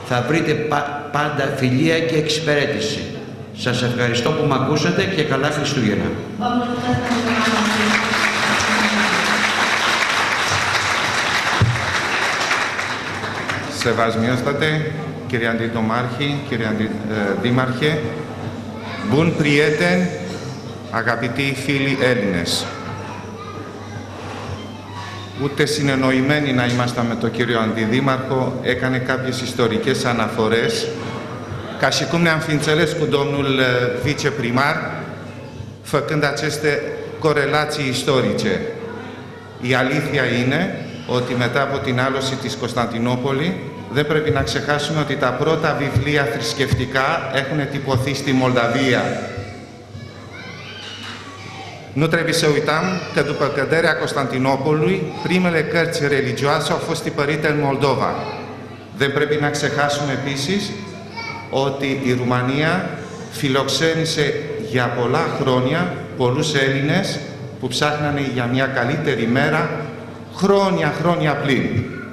θα βρείτε πάντα φιλία και εξυπηρέτηση. Σας ευχαριστώ που με ακούσατε και καλά Χριστούγεννα. Σεβασμιότατε, κύριε Αντιτομάρχη, κύριε Δήμαρχε, bun prieten, αγαπητοί φίλοι Έλληνες. Ούτε συνεννοημένοι να ήμασταν με τον κύριο Αντιδήμαρχο, έκανε κάποιες ιστορικές αναφορές. Ca și cum ne-am fi înțeles cu domnul viceprimar, făcând aceste corelații istorice. Η αλήθεια είναι ότι μετά από την άλωση της Κωνσταντινούπολη δεν πρέπει να ξεχάσουμε ότι τα πρώτα βιβλία θρησκευτικά έχουν τυπωθεί στη Μολδαβία. Nu trebuie să uităm că după căderea Constantinopolului, primele cărți religioase au fost tipărite în Moldova. Δεν πρέπει να ξεχάσουμε επίσης ότι η Ρουμανία φιλοξένησε για πολλά χρόνια πολλούς Έλληνες που ψάχνανε για μια καλύτερη μέρα χρόνια πλην.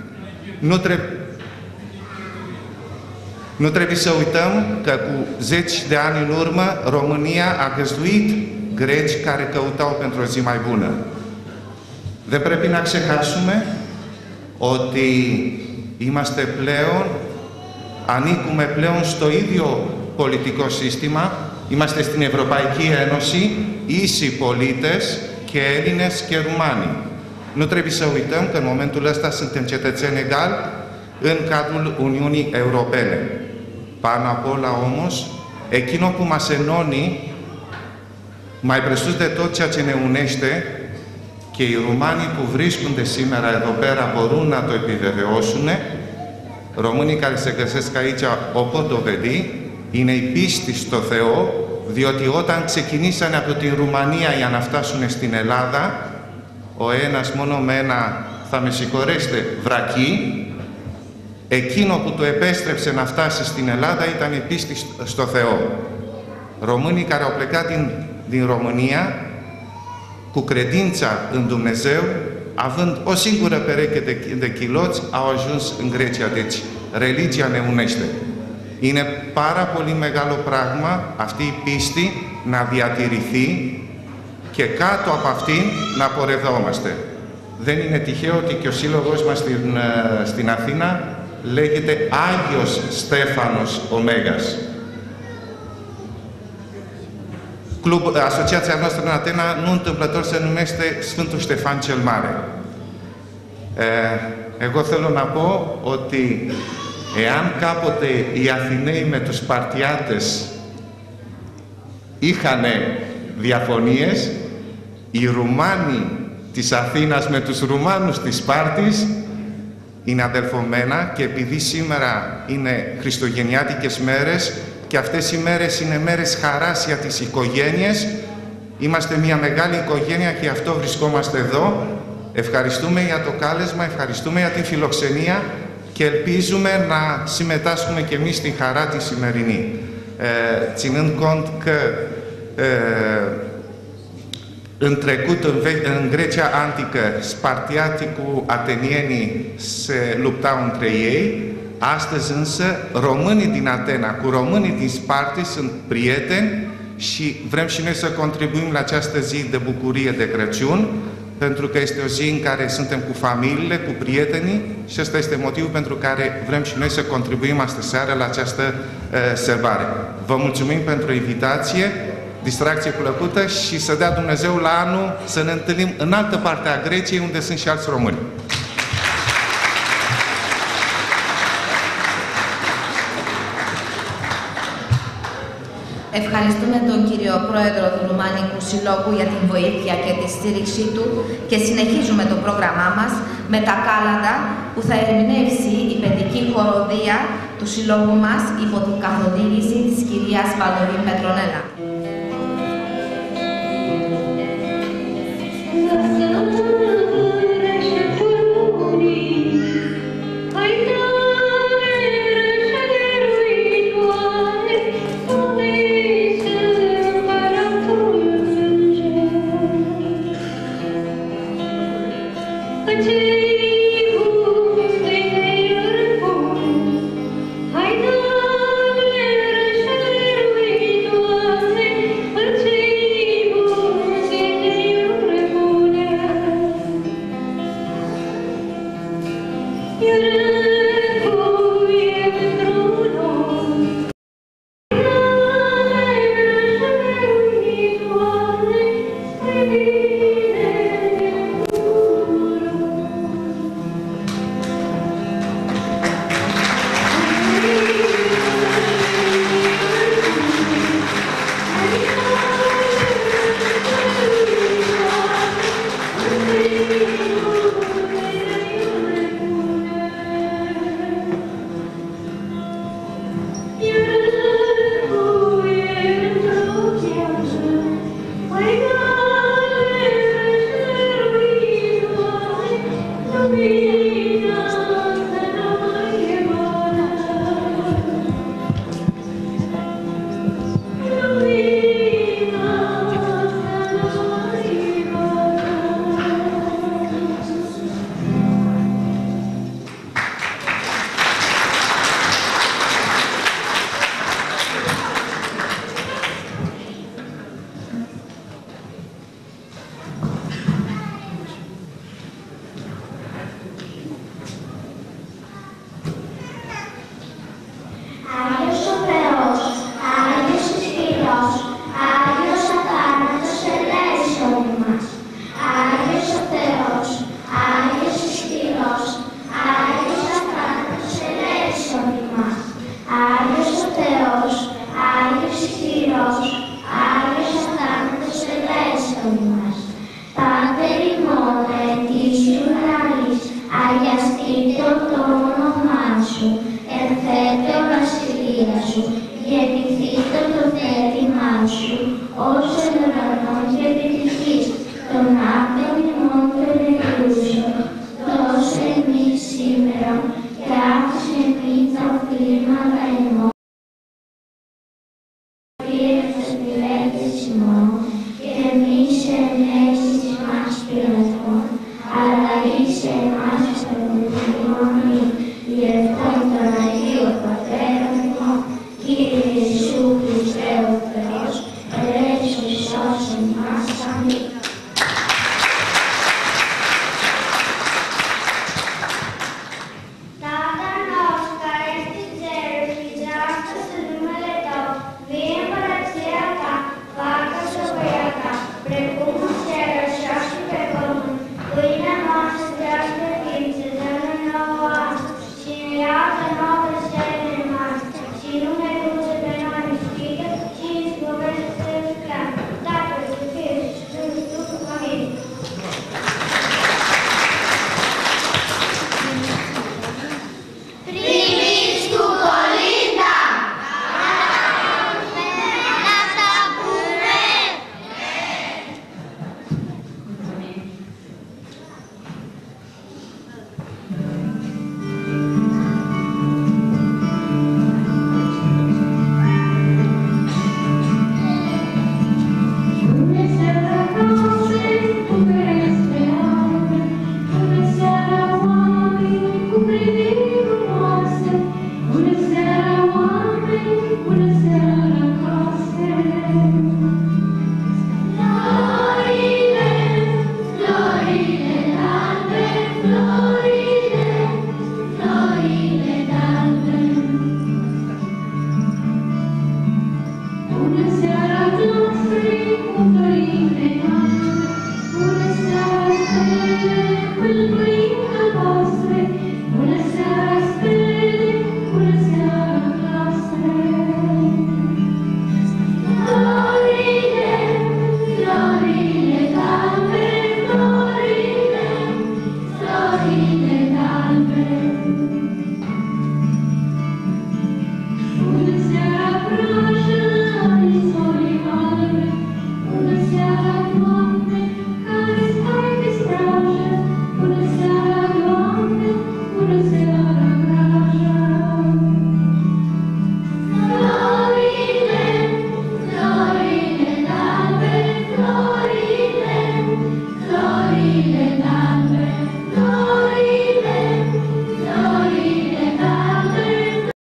Nu trebuie să uităm că cu 10 de ani în urmă România a găzduit greci care căutau pentru o zi mai bună. Δεν πρέπει να ξεχάσουμε ότι είμαστε πλέον, ανήκουμε πλέον στο ίδιο πολιτικό σύστημα, είμαστε στην Ευρωπαϊκή Ένωση, ίσοι πολίτες και Έλληνες και Ρουμάνοι. Nu trebuie să uităm că în momentul ăsta suntem cetățeni egali în cadrul Uniunii Europene. Πάνω απ' όλα όμως, εκείνο που μας ενώνει, mai presus de tot ceea ce ne unește, και οι Ρουμάνοι που βρίσκονται σήμερα εδώ πέρα μπορούν να το επιβεβαιώσουν, Românii care se găsesc aici o pot dovedi, είναι η πίστη στο Θεό, διότι όταν ξεκινήσανε από την Ρουμανία για να φτάσουν στην Ελλάδα, ο ένας μόνο με ένα, θα με συγχωρέσετε, βρακί, εκείνο που το επέστρεψε να φτάσει στην Ελλάδα ήταν η πίστη στο Θεό. Românii care au plecat din România cu credința în Dumnezeu, având o singură pereche de chiloți, au ajuns în Grecia. Deci, religia ne unește. Είναι πάρα πολύ μεγάλο πράγμα αυτή η πίστη να διατηρηθεί και κάτω από αυτήν να πορευόμαστε. Δεν είναι τυχαίο ότι και ο σύλλογος μας στην Αθήνα λέγεται Άγιος Στέφανος ο Μέγας. Asociația noastră în Atena nu întâmplător se numește Sfântul Ștefan cel Mare. Εγώ θέλω να πω ότι εάν κάποτε οι Αθηναίοι με τους Σπαρτιάτες είχαν διαφωνίες, οι Ρουμάνοι της Αθήνας με τους Ρουμάνους της Σπάρτης είναι αδελφωμένα και επειδή σήμερα είναι χριστουγεννιάτικες μέρες και αυτές οι μέρες είναι μέρες χαράς για τις οικογένειες, είμαστε μια μεγάλη οικογένεια και αυτό βρισκόμαστε εδώ. Ευχαριστούμε για το κάλεσμα, ευχαριστούμε για την φιλοξενία και ελπίζουμε να συμμετάσχουμε και εμείς στην χαρά τη σημερινή. Ținând cont că în trecut, în Grecia antică, spartiatii cu atenienii se luptau între ei, astăzi însă românii din Atena cu românii din Sparti sunt prieteni și vrem și noi să contribuim la această zi de bucurie de Crăciun, pentru că este o zi în care suntem cu familiile, cu prietenii și ăsta este motivul pentru care vrem și noi să contribuim astă seară la această sărbare. Vă mulțumim pentru invitație, distracție plăcută și să dea Dumnezeu la anul să ne întâlnim în altă parte a Greciei unde sunt și alți români. Ευχαριστούμε τον κύριο Πρόεδρο του Ρουμάνικου Συλλόγου για την βοήθεια και τη στήριξή του και συνεχίζουμε το πρόγραμμά μας με τα κάλαντα που θα ερμηνεύσει η παιδική χοροδία του Συλλόγου μας υπό την καθοδήγηση της κυρίας Βαλωρή Πετρονέλα. Hai έρθω βασιλεία σου, γεννηθήτω το θέλημά σου, ως εν ουρανών και επί της γης, των άπτων ημών των εκούσεων, δώσε εμείς σήμερα, και άφησε εμείς τα οφείλματα